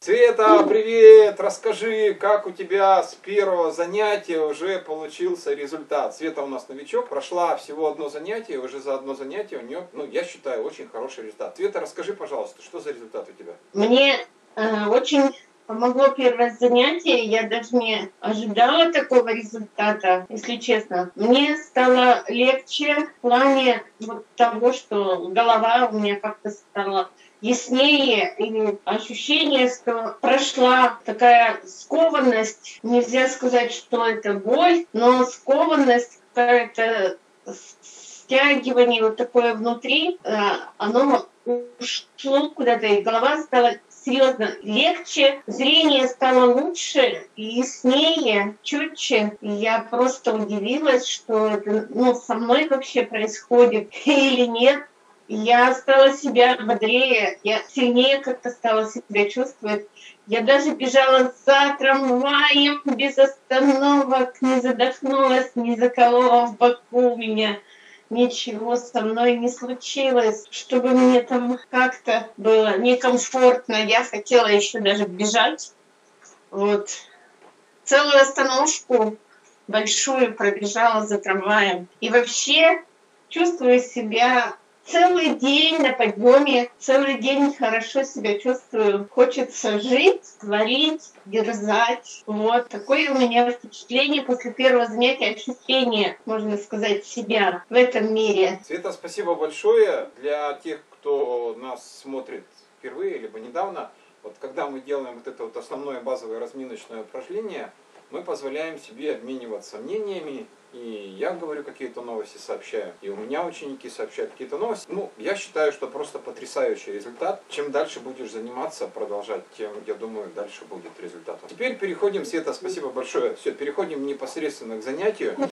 Света, привет! Расскажи, как у тебя с первого занятия уже получился результат. Света у нас новичок, прошла всего одно занятие, уже за одно занятие у нее, я считаю, очень хороший результат. Света, расскажи, пожалуйста, что за результат у тебя? Мне очень помогло первое занятие. Я даже не ожидала такого результата, если честно. Мне стало легче в плане того, что голова у меня как-то стала яснее, и ощущение, что прошла такая скованность. Нельзя сказать, что это боль, но скованность, какая-то стягивание вот такое внутри, оно ушло куда-то, и голова стала серьезно легче, зрение стало лучше, яснее, четче. И я просто удивилась, что это со мной вообще происходит или нет. Я стала себя бодрее, я сильнее как-то стала себя чувствовать. Я даже бежала за трамваем без остановок, не задохнулась, не заколола в боку у меня. Ничего со мной не случилось, чтобы мне там как-то было некомфортно. Я хотела еще даже бежать. Целую остановку большую пробежала за трамваем. И вообще чувствую себя целый день на подъеме, целый день хорошо себя чувствую. Хочется жить, творить, дерзать. Такое у меня впечатление после первого занятия, ощущение, можно сказать, себя в этом мире. Света, спасибо большое. Для тех, кто нас смотрит впервые либо недавно, когда мы делаем это основное базовое разминочное упражнение, мы позволяем себе обмениваться мнениями, и я говорю какие-то новости, сообщаю, и у меня ученики сообщают какие-то новости. Я считаю, что просто потрясающий результат. Чем дальше будешь заниматься, продолжать, тем, я думаю, дальше будет результат. Теперь переходим, Света, спасибо большое, переходим непосредственно к занятию.